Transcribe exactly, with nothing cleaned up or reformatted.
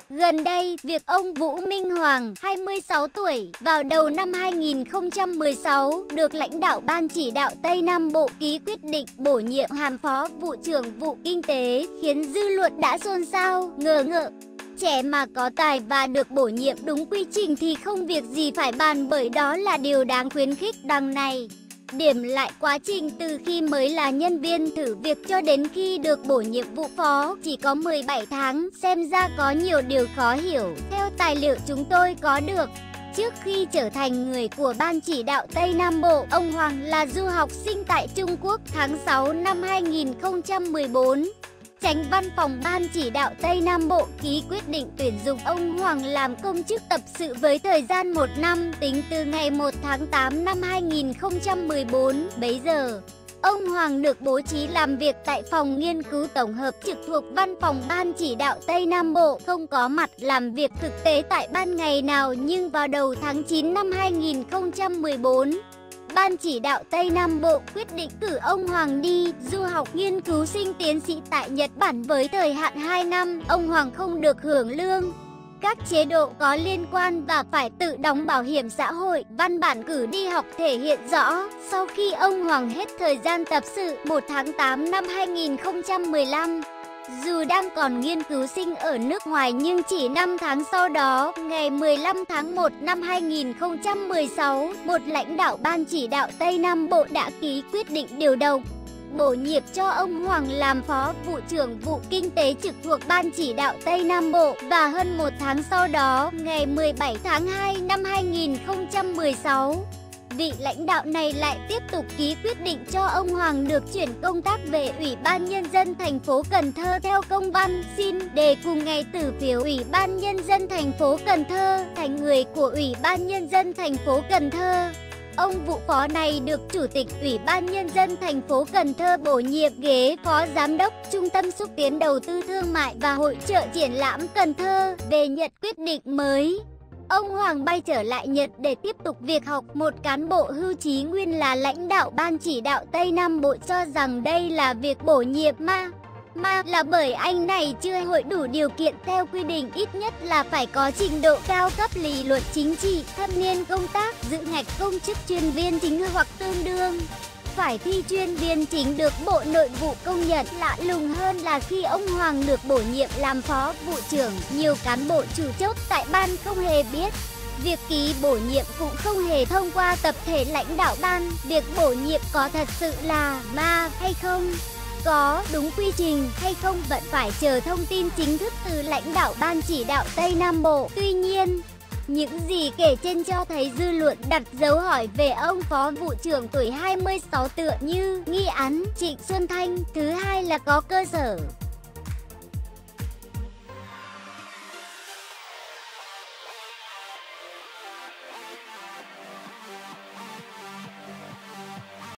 Gần đây, việc ông Vũ Minh Hoàng, hai mươi sáu tuổi, vào đầu năm hai nghìn không trăm mười sáu, được lãnh đạo Ban Chỉ đạo Tây Nam Bộ ký quyết định bổ nhiệm hàm Phó Vụ trưởng Vụ Kinh tế, khiến dư luận đã xôn xao, ngờ ngợ. Trẻ mà có tài và được bổ nhiệm đúng quy trình thì không việc gì phải bàn, bởi đó là điều đáng khuyến khích. Đằng này điểm lại quá trình từ khi mới là nhân viên thử việc cho đến khi được bổ nhiệm vụ phó chỉ có mười bảy tháng, xem ra có nhiều điều khó hiểu. Theo tài liệu chúng tôi có được, trước khi trở thành người của Ban Chỉ đạo Tây Nam Bộ, ông Hoàng là du học sinh tại Trung Quốc. Tháng sáu năm hai nghìn không trăm mười bốn, Chánh Văn phòng Ban Chỉ đạo Tây Nam Bộ ký quyết định tuyển dụng ông Hoàng làm công chức tập sự với thời gian một năm, tính từ ngày một tháng tám năm hai nghìn không trăm mười bốn. Bấy giờ, ông Hoàng được bố trí làm việc tại phòng nghiên cứu tổng hợp trực thuộc Văn phòng Ban Chỉ đạo Tây Nam Bộ, không có mặt làm việc thực tế tại ban ngày nào. Nhưng vào đầu tháng chín năm hai nghìn không trăm mười bốn, Ban Chỉ đạo Tây Nam Bộ quyết định cử ông Hoàng đi du học nghiên cứu sinh tiến sĩ tại Nhật Bản với thời hạn hai năm. Ông Hoàng không được hưởng lương, các chế độ có liên quan và phải tự đóng bảo hiểm xã hội. Văn bản cử đi học thể hiện rõ, sau khi ông Hoàng hết thời gian tập sự một tháng tám năm hai nghìn không trăm mười lăm, dù đang còn nghiên cứu sinh ở nước ngoài nhưng chỉ năm tháng sau đó, ngày mười lăm tháng một năm hai nghìn không trăm mười sáu, một lãnh đạo Ban Chỉ đạo Tây Nam Bộ đã ký quyết định điều động, bổ nhiệm cho ông Hoàng làm Phó Vụ trưởng Vụ Kinh tế trực thuộc Ban Chỉ đạo Tây Nam Bộ. Và hơn một tháng sau đó, ngày mười bảy tháng hai năm hai nghìn không trăm mười sáu, vị lãnh đạo này lại tiếp tục ký quyết định cho ông Hoàng được chuyển công tác về Ủy ban Nhân dân thành phố Cần Thơ theo công văn xin đề cùng ngày từ phiếu Ủy ban Nhân dân thành phố Cần Thơ thành người của Ủy ban Nhân dân thành phố Cần Thơ. Ông vụ phó này được Chủ tịch Ủy ban Nhân dân thành phố Cần Thơ bổ nhiệm ghế Phó Giám đốc Trung tâm Xúc tiến Đầu tư Thương mại và Hội chợ Triển lãm Cần Thơ. Về nhận quyết định mới, ông Hoàng bay trở lại Nhật để tiếp tục việc học. Một cán bộ hưu trí nguyên là lãnh đạo Ban Chỉ đạo Tây Nam Bộ cho rằng đây là việc bổ nhiệm ma mà là bởi anh này chưa hội đủ điều kiện theo quy định, ít nhất là phải có trình độ cao cấp lý luận chính trị, thâm niên công tác, giữ ngạch công chức chuyên viên chính hoặc tương đương, phải thi chuyên viên chính được Bộ Nội vụ công nhận. Lạ lùng hơn là khi ông Hoàng được bổ nhiệm làm Phó Vụ trưởng, nhiều cán bộ chủ chốt tại ban không hề biết. Việc ký bổ nhiệm cũng không hề thông qua tập thể lãnh đạo ban. Việc bổ nhiệm có thật sự là ma hay không, có đúng quy trình hay không vẫn phải chờ thông tin chính thức từ lãnh đạo Ban Chỉ đạo Tây Nam Bộ. Tuy nhiên, những gì kể trên cho thấy dư luận đặt dấu hỏi về ông Phó Vụ trưởng tuổi hai mươi sáu tựa như nghi án Trịnh Xuân Thanh. Thứ hai là có cơ sở.